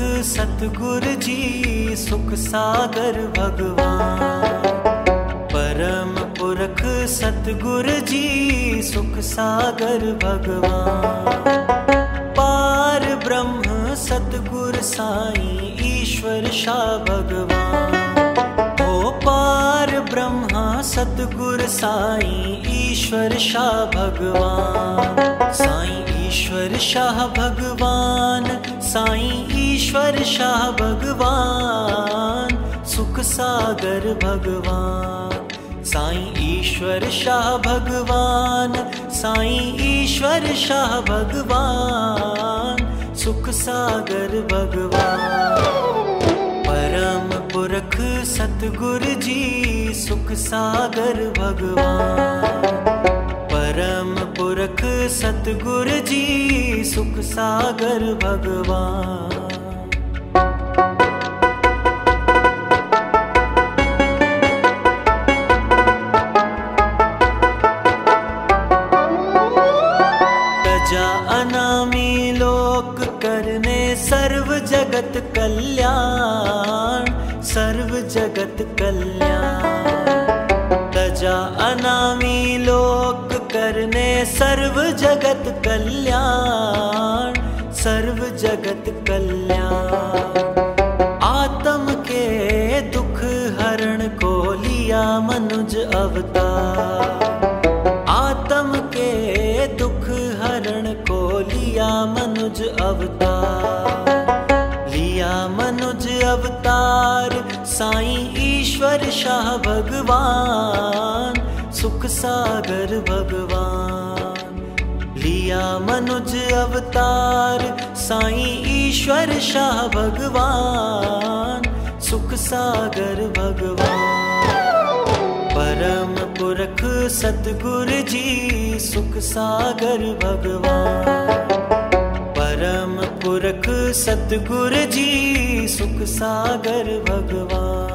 सतगुरु जी सुख सागर भगवान। परम पुरख सतगुरु जी सुख सागर भगवान। पार ब्रह्म सतगुरु साईं ईश्वर शाह भगवान। ओ पार ब्रह्मा सतगुरु साईं ईश्वर शाह भगवान। साईं ईश्वर शाह भगवान, साईं ईश्वर शाह भगवान, सुख सागर भगवान। साईं ईश्वर शाह भगवान, साईं ईश्वर शाह भगवान, सुख सागर भगवान। परम पुरख सतगुरु जी सुख सागर भगवान। परम पुरख सतगुरु जी सुख सागर भगवान। प्रजा अनामी लोक करने सर्व जगत कल्याण, सर्व जगत कल्याण। प्रजा अनामी लोक करने सर्व जगत कल्याण, सर्व जगत कल्याण। आत्म के दुख हरण को लिया मनुज अवतार। आत्म के दुख हरण को लिया मनुज अवतार। लिया मनुज अवतार साईं ईश्वर शाह भगवान, सुख सागर भगवान। लिया मनुज अवतार साईं ईश्वर शाह भगवान, सुख सागर भगवान। परम पुरख सतगुरु जी सुख सागर भगवान। परम पुरख सतगुरु जी सुख सागर भगवान।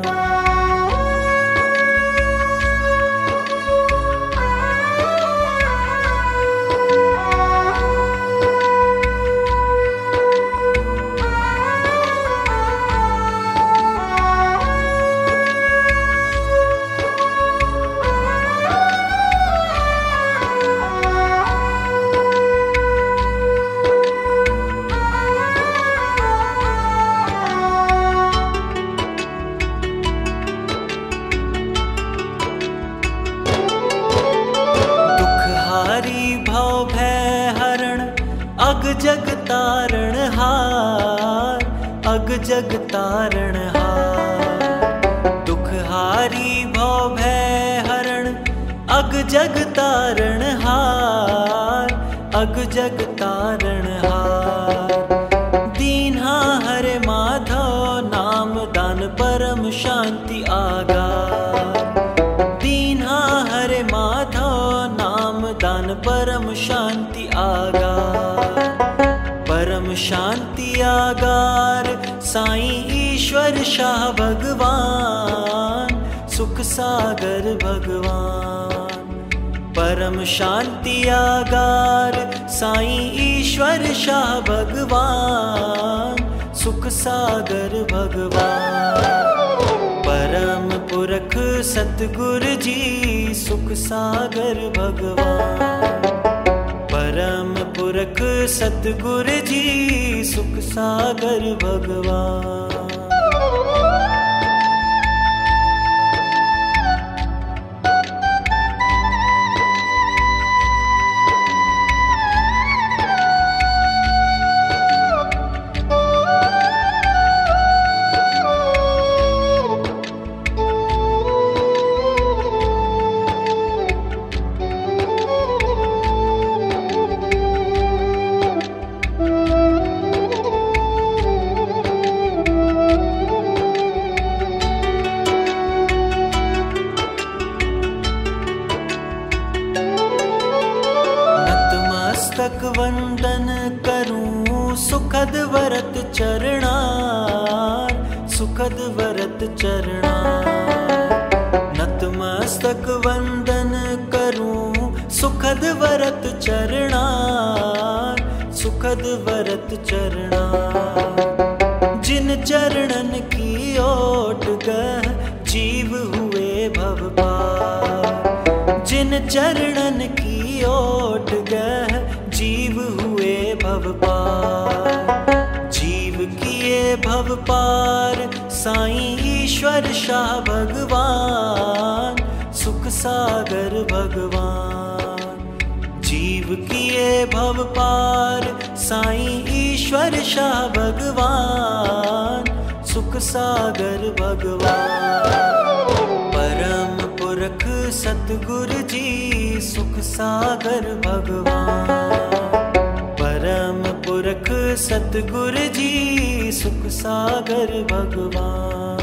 अग जग तारण हार, अग जग तारण हार। दुख हारी भव भय हरण अग जग तारण हार, अग जग तारण हार। दीन्हा हरे माधव नाम दान परम शांति आगार। दीन्हा हरे माधव नाम दान परम शांति आगार। परम शांति आगार साईं ईश्वर शाह भगवान, सुख सागर भगवान। परम शांति आगार साईं ईश्वर शाह भगवान, सुख सागर भगवान। परम पुरख सतगुरु जी सुख सागर भगवान। परम पुरख सतगुरु जी सुख सागर भगवान। वंदन करूं सुखद वरत चरणार, सुखद वरत चरणार। नतमस्तक वंदन करूं सुखद वरत चरणार, सुखद वरत चरणार। चरणन की ओट गह जीव हुए भव पार। जिन चरणन की ओट गह जीव हुए भव पार। जीव किए भव पार साईं ईश्वर शाह भगवान सुख सागर भगवान। जीव किए भव पार साईं ईश्वर शाह भगवान सुख सागर भगवान। परम पुरख सतगुरु जी सुख सागर भगवान। परम पुरख सतगुरु जी सुख सागर भगवान।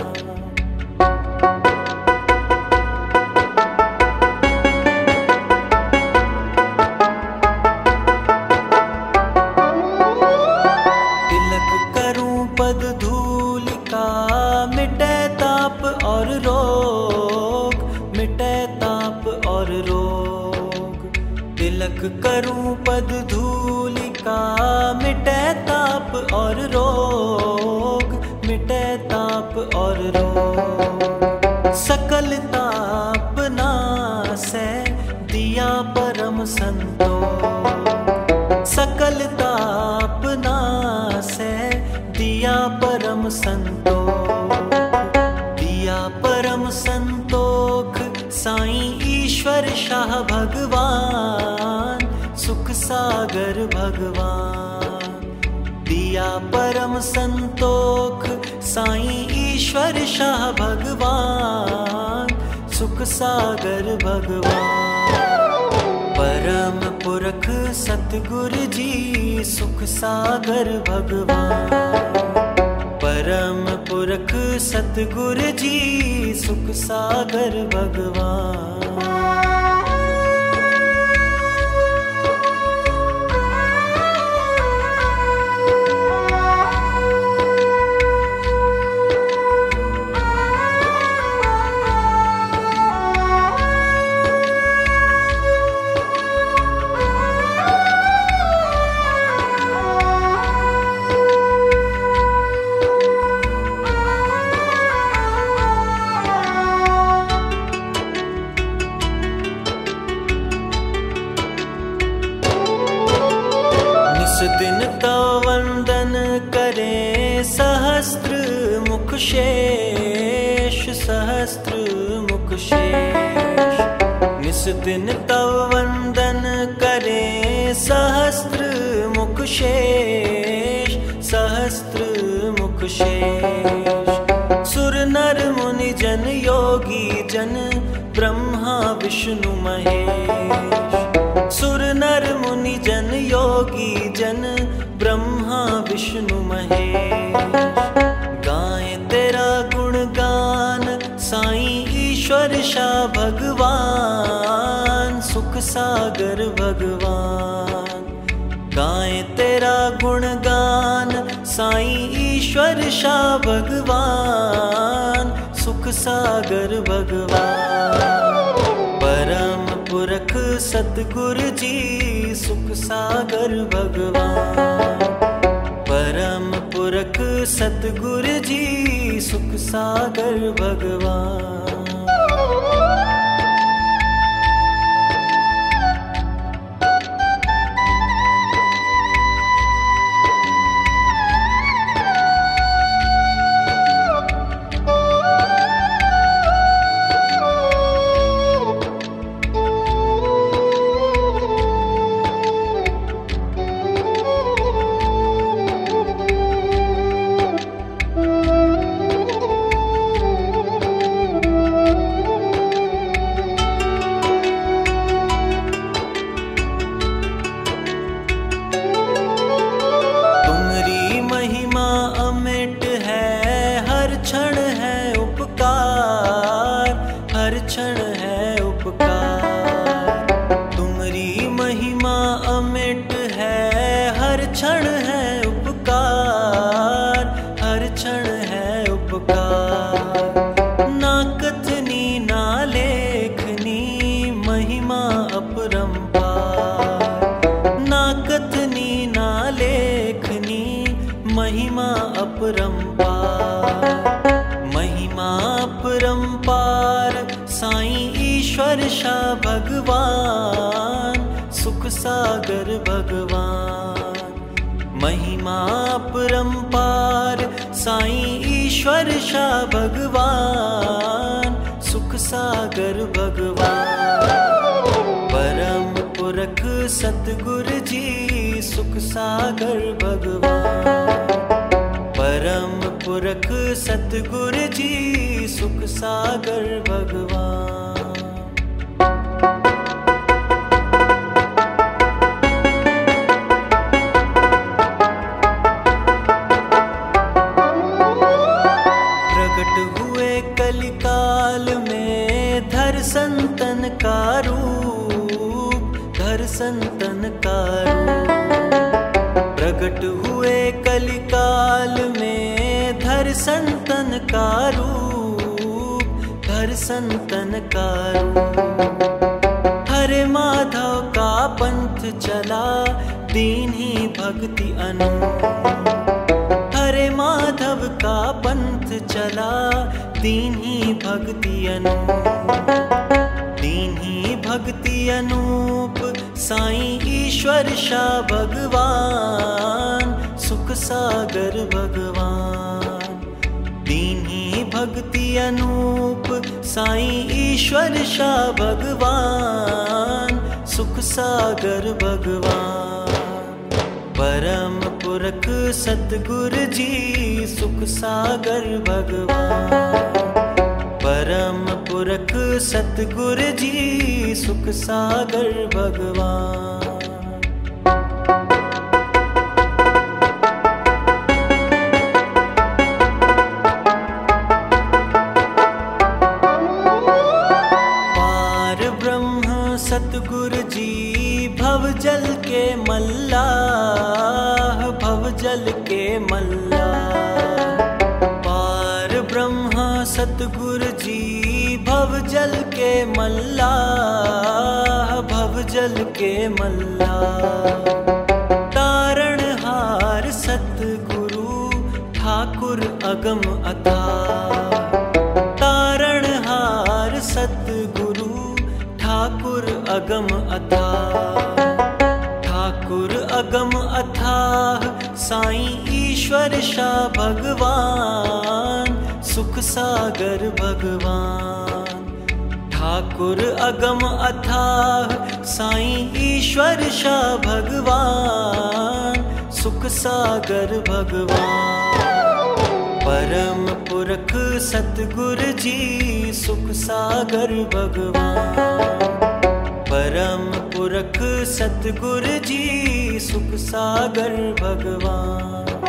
पद धूल का मिटे ताप और रोग, मिटे ताप और रोग। तिलक करूं पद धूल का मिटे ताप और रोग, मिटे ताप और रोग। सकल ताप नासै दिया परम संतोष। सकल ताप नासै दिया परम संतोख। दिया परम संतोख साईं ईश्वर शाह भगवान सुख सागर भगवान। दिया परम संतोख साईं ईश्वर शाह भगवान सुख सागर भगवान। परम पुरख सतगुरु जी सुख सागर भगवान। परम पुरख सतगुरु जी सुख सागर भगवान। दिन तो वंदन करे सहस्त्र मुख शेष, सहस्त्र मुख शेष। निस दिन तो वंदन करे सहस्त्र मुख शेष, सहस्त्र मुख शेष। सुर नर मुनि जन योगी जन ब्रह्मा विष्णु महेश। सुर नर मुनि जन योगी जन ब्रह्मा विष्णु महेश। गाएं तेरा गुणगान साईं ईश्वर शाह भगवान सुख सागर भगवान। गाएं तेरा गुणगान साईं ईश्वर शाह भगवान सुख सागर भगवान। परम पुरख सतगुरु जी सुख सागर भगवान। परम पुरख सतगुरु जी सुख सागर भगवान। हर क्षण है उपकार। तुम्हारी महिमा अमिट है, हर क्षण है उपकार, हर क्षण है उपकार। ना कथनी ना लेखनी महिमा अपरंपार। ना कथनी ना लेखनी महिमा अपरंपार। परंपार, महिमा परंपार साईं ईश्वर शाह भगवान, सुख सागर भगवान। महिमा परंपार साईं ईश्वर शाह भगवान, सुख सागर भगवान। परम पुरख सतगुरु जी सुख सागर भगवान, परम पुरख सतगुरु जी सुख सागर भगवान। प्रकट हुए कलिकाल में धर संतन का रूप, धर संतन का रूप। प्रकट हुए कलिकाल में धर संतन का रूप, धर संतन का रूप। हरे माधव का पंथ चला दीन ही भक्ति अनूप, हरे माधव का पंथ चला दीन ही भक्ति अनूप, दीन ही भक्ति अनूप। साईं ईश्वर शाह भगवान, सुख सागर भगवान, दीन ही भक्ति अनूप। साईं ईश्वर शाह भगवान, सुख सागर भगवान। परम पुरख सतगुरु जी सुख सागर भगवान, परम पुरख सतगुरु जी सुख सागर भगवान। पार ब्रह्म सतगुरु जी भव जल के मल्लाह, भव जल के मल्लाह। पार ब्रह्म सतगुरु जी भव जल के मल्लाह, भव जल के मल्लाह। तारणहार सतगुरु ठाकुर अगम अथाह, तारणहार सतगुरु ठाकुर अगम अथाह, ठाकुर अगम अथाह। साईं ईश्वर शाह भगवान, सुख सागर भगवान। ठाकुर अगम अथाह साईं ईश्वर शाह भगवान, सुख सागर भगवान। परम पुरख सतगुरु जी सुख सागर भगवान, परम पुरख सतगुरु जी सुख सागर भगवान।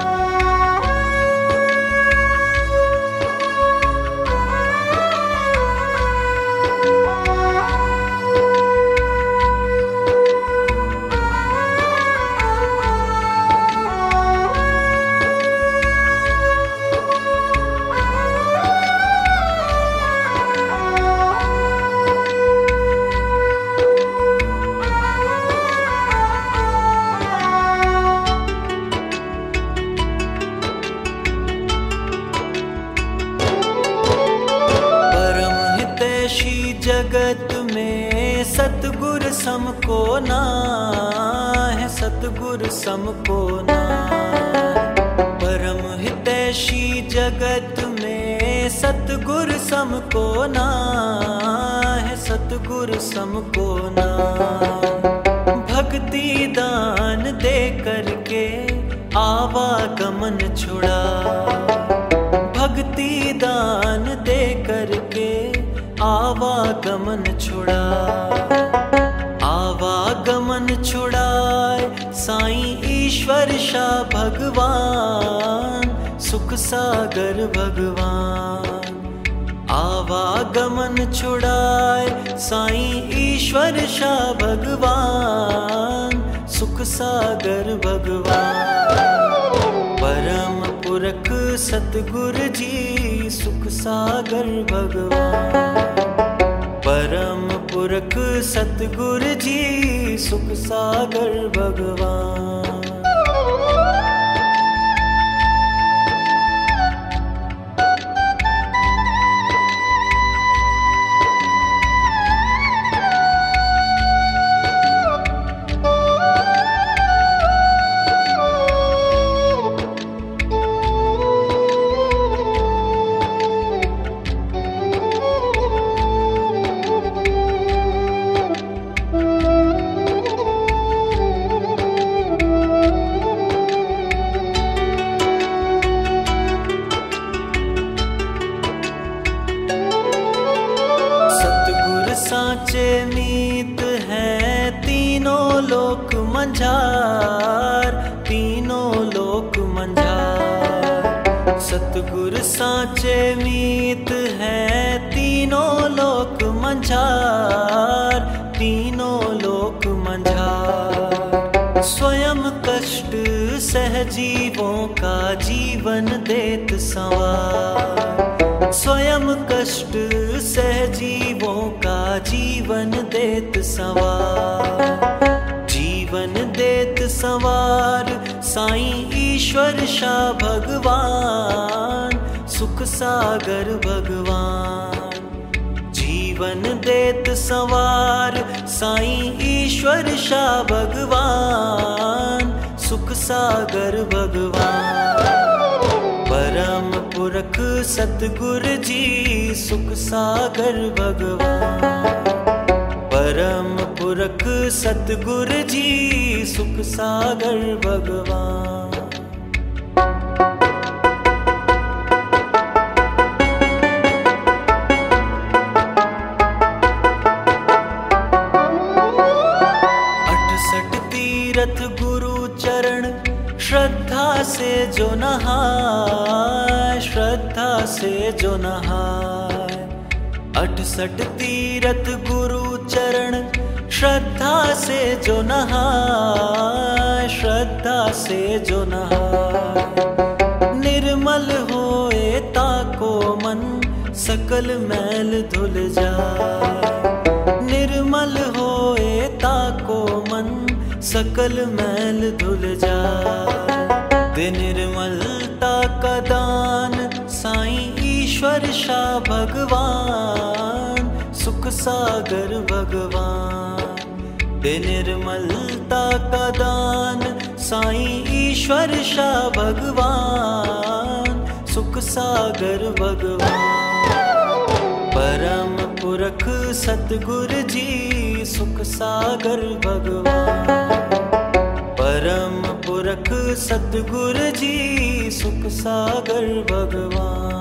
जगत में सतगुर समको ना है, सतगुर समको ना। परम हितैषी जगत में सतगुर समको ना है, सतगुर समको ना। भक्ति दान दे करके आवागमन छुड़ा, भक्ति दान दे करके आवागमन छुड़ा, आवागमन छुड़ाए साईं ईश्वर शाह भगवान, सुख सागर भगवान। आवागमन छुड़ाए साईं ईश्वर शाह भगवान, सुख सागर भगवान। परम पुरख सतगुरु जी सुख सागर भगवान, परम पुरख सतगुरु जी सुख सागर भगवान। मंझार, तीनों लोक मंझार। सतगुर सांचे मीत है तीनों लोक मंझार, तीनों लोक मंझार। स्वयं कष्ट सह जीवों का जीवन देत संवार, स्वयं कष्ट सह जीवों का जीवन देत संवार, जीवन देत संवार। साईं ईश्वर शाह भगवान, सुख सागर भगवान, जीवन देत संवार। साईं ईश्वर शाह भगवान, सुख सागर भगवान। परम पुरख सतगुर जी, सुख सागर भगवान। परम पुरख सतगुर जी, सुख सागर भगवान। तीरथ गुरु चरण श्रद्धा से जो नहाए, श्रद्धा से जो नहाए। 68 तीरथ गुरु चरण श्रद्धा से जो नहाए, श्रद्धा से जो नहाए। निर्मल होए ताको मन, सकल मैल धुल जाए। निर्मल होए ताको मन, सकल मैल धुल जाए। दे निर्मलता का दान साईं ईश्वर शाह भगवान, सुख सागर भगवान। दे निर्मलता का दान साईं ईश्वर शाह भगवान, सुख सागर भगवान। परम पुरख सतगुर जी, सुख सागर भगवान। परम पुरख सतगुर जी, सुख सागर भगवान।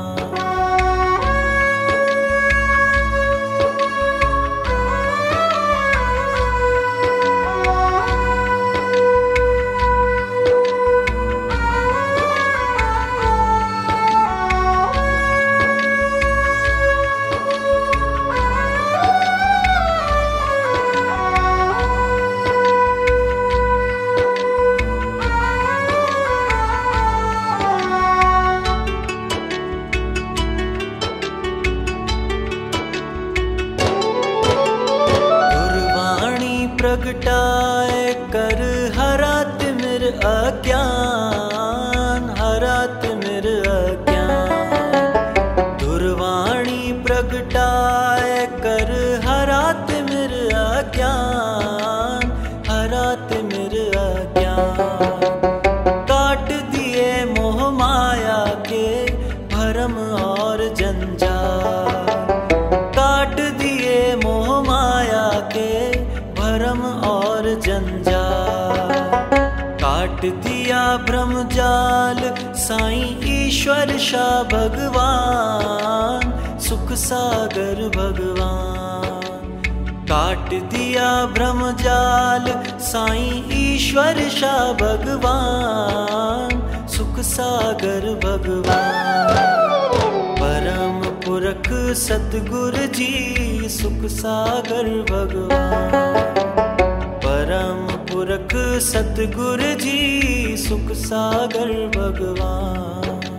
प्रगटाए कर हरा तिमिर अज्ञान, हरा तिमिर अज्ञान। दुर्वाणी प्रगटाए कर हरा तिमिर अज्ञान, हरा तिमिर अज्ञान। काट दिए मोह माया के भरम और जंजाल, काट दिए मोह माया के भरम और जंजाल। काट दिया भ्रम जाल साईं ईश्वर शाह भगवान, सुख सागर भगवान। काट दिया भ्रम जाल साईं ईश्वर शाह भगवान, सुख सागर भगवान। परम पुरख सतगुर जी, सुख सागर भगवान। परम पुरख सतगुर जी, सुख सागर भगवान।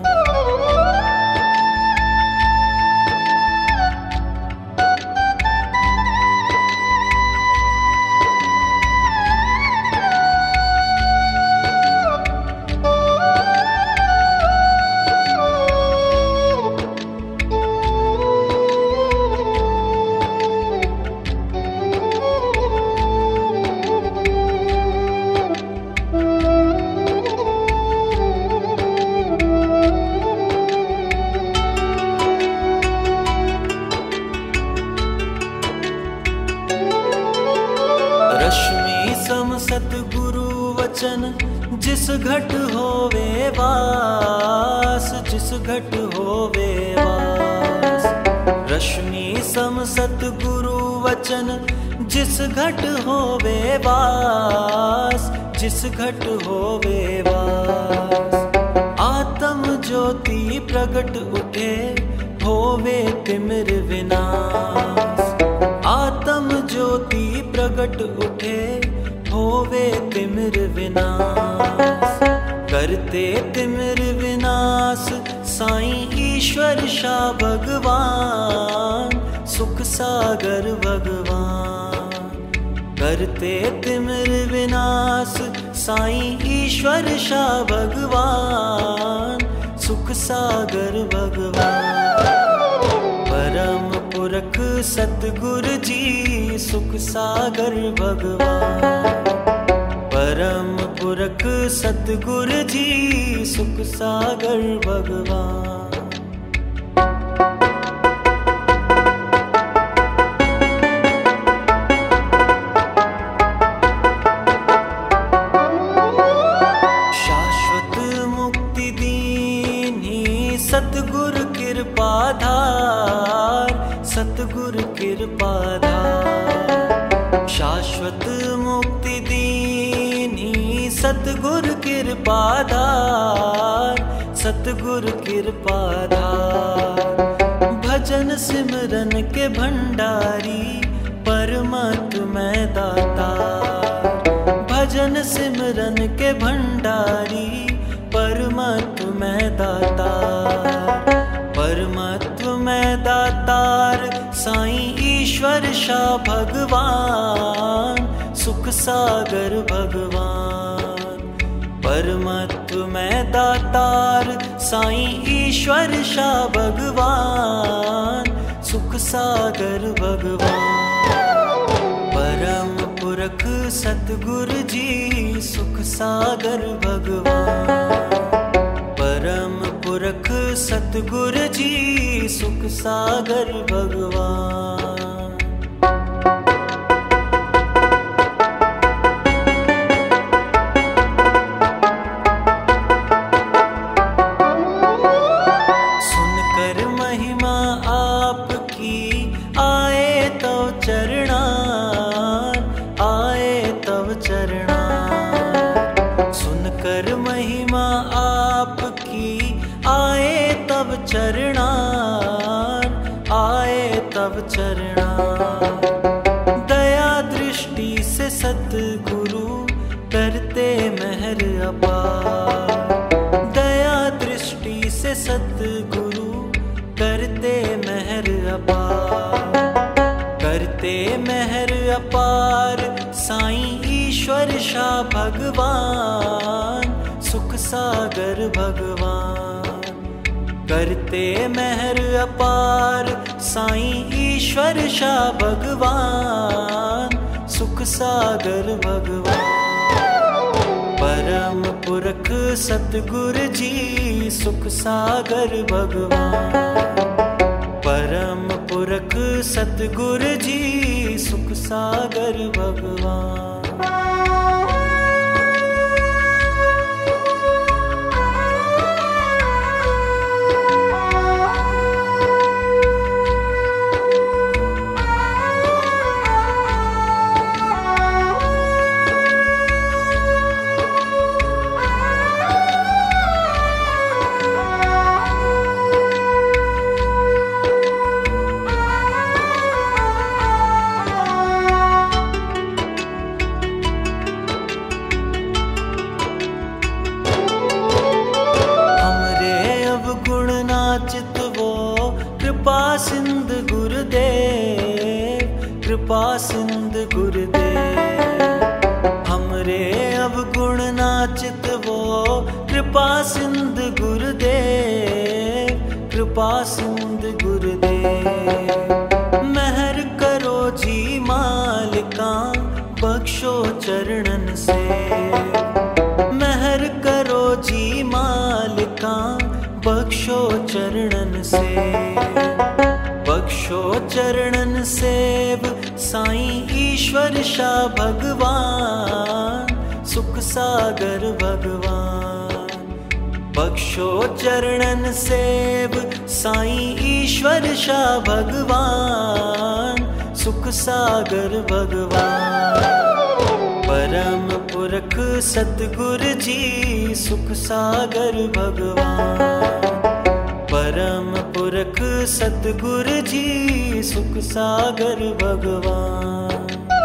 रश्मि सम सतगुरु वचन, जिस घट होवे वास, जिस घट होवे वास। रश्मि सम सतगुरु वचन, जिस घट होवे वास। जिस घट होवे वास। आत्म ज्योति प्रगट उठे होवे तिमिर विनाश। आत्म ज्योति प्रगट उठे होवे तिमिर विनाश। करते तिमिर विनाश साईं ईश्वर शाह भगवान, सुख सागर भगवान। करते तिमिर विनाश साईं ईश्वर शाह भगवान, सुख सागर भगवान। परम पुरख सतगुरु जी सुख सागर भगवान। परम पुरख सतगुरु जी सुख सागर भगवान। शाश्वत मुक्ति दीनी सतगुरु कृपाधार, सतगुरु कृपाधार। शाश्वत मुक्ति दीनी सतगुरु कृपाधार, सतगुरु कृपाधार। भजन सिमरन के भंडारी परमात्मा दातार। भजन सिमरन के भंडारी परमात्मा दातार। परमात्मा दातार साईं ईश्वर शाह भगवान, सुख सागर भगवान। परमात्मा दातार साईं ईश्वर शाह भगवान, सुख सागर भगवान। परम पुरख सतगुरु जी सुख सागर भगवान। परम पुरख सतगुरु जी सुख सागर भगवान। सुनकर महिमा आपकी आए तब चरणार, आए तब चरणार। दया दृष्टि से सतगुरु करते मेहर अपार। दया दृष्टि से सतगुरु करते मेहर अपार। करते मेहर अपार साईं ईश्वर शाह भगवान, सुख सागर भगवान। करते मेहर अपार साईं ईश्वर शाह भगवान, सुख सागर भगवान। परम पुरख सतगुरु जी सुख सागर भगवान। परम पुरख सतगुरु जी सुख सागर भगवान। कृपा सिंध गुरुदेव, कृपा सिंध गुरुदेव। हमरे अवगुण नाचित वो कृपा सिंध गुरुदेव, कृपा सिंध गुरुदेव। मेहर करो जी मालिका बख्शो चरणन से। मेहर करो जी मालिका बख्शो चरणन से। बख्शो चरणन सेव साईं ईश्वर शाह भगवान, सुख सागर भगवान। बख्शो चरणन सेव साईं ईश्वर शाह भगवान, सुख सागर भगवान। परम पुरख सतगुरु जी सुख सागर भगवान। परम पुरख सतगुरु जी सुख सागर भगवान।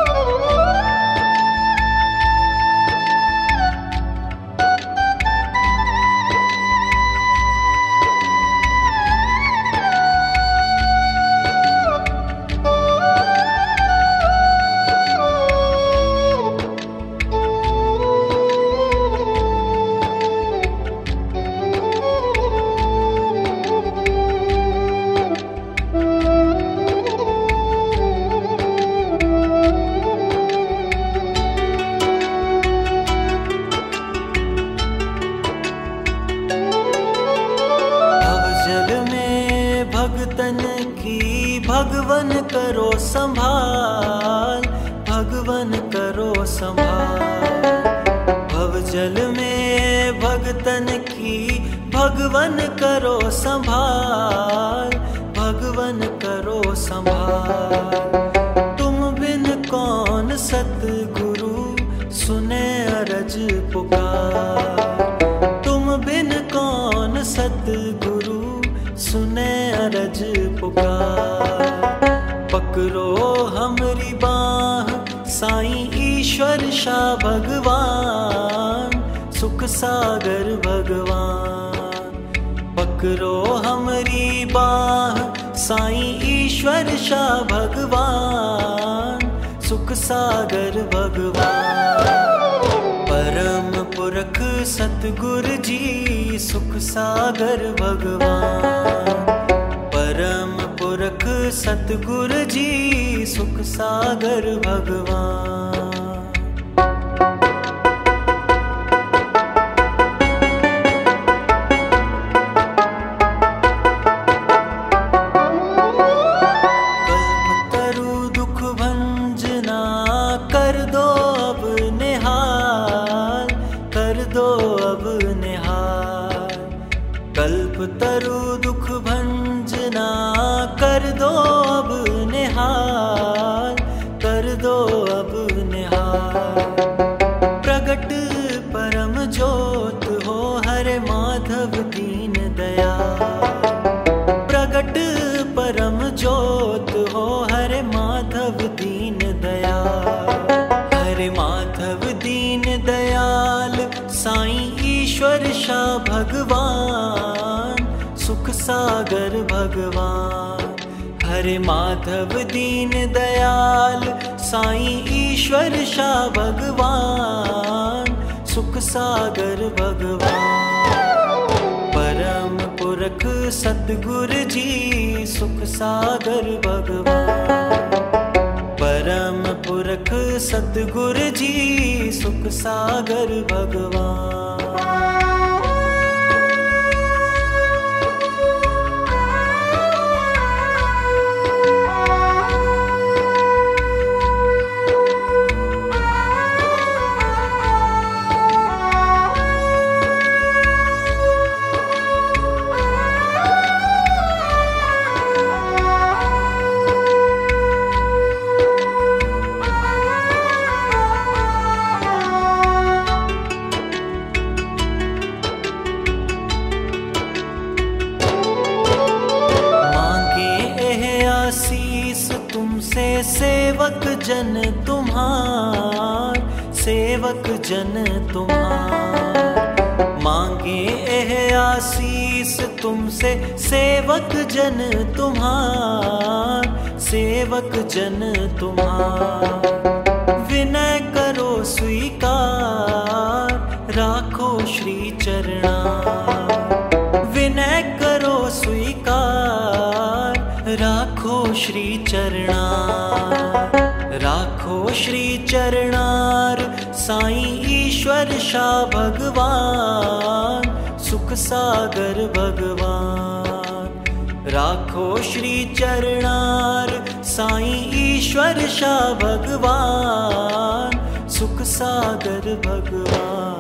भगतन की भगवन करो संभाल, भगवन करो संभाल। भवजल में भगतन की भगवन करो संभाल, भगवन करो संभाल। तुम बिन कौन सतगुरु सुने अरज पुकार। तुम बिन कौन सतगुरु सुने अरज पुकार। पकड़ो हमरी बाह साईं ईश्वर शाह भगवान, सुख सागर भगवान। पकड़ो हमरी बाह साईं ईश्वर शाह भगवान, सुख सागर भगवान। परम पुरख सतगुरु जी सुख सागर भगवान। परम पुरख सतगुरु जी सुख सागर भगवान। कल्पतरु दुख भंजना कर दो अब निहाल, कर दो अब निहाल। कल्पतरु दुख भंजना कर दो अब निहाल, कर दो अब निहाल। प्रगट परम ज्योत हो हरे माधव दीन दयाल। प्रगट परम ज्योत हो हरे माधव दीन दयाल। हरे माधव दीन दयाल साईं ईश्वर शाह भगवान, सुख सागर भगवान। हरे माधव दीन दयाल साईं ईश्वर शाह भगवान, सुख सागर भगवान। परम पुरख सतगुरु जी सुख सागर भगवान। परम पुरख सतगुरु जी सुख सागर भगवान। तुमसे सेवक जन तुम्हार, सेवक जन तुम्हार। मांगे एह आशीष तुमसे सेवक जन तुम्हार, सेवक जन तुम्हार। विनय करो स्वीकार राखो श्री चरणा। विनय करो स्वीकार राखो श्री चरणार। राखो श्री चरणार साईं ईश्वर शाह भगवान, सुख सागर भगवान। राखो श्री चरणार साईं ईश्वर शाह भगवान, सुख सागर भगवान।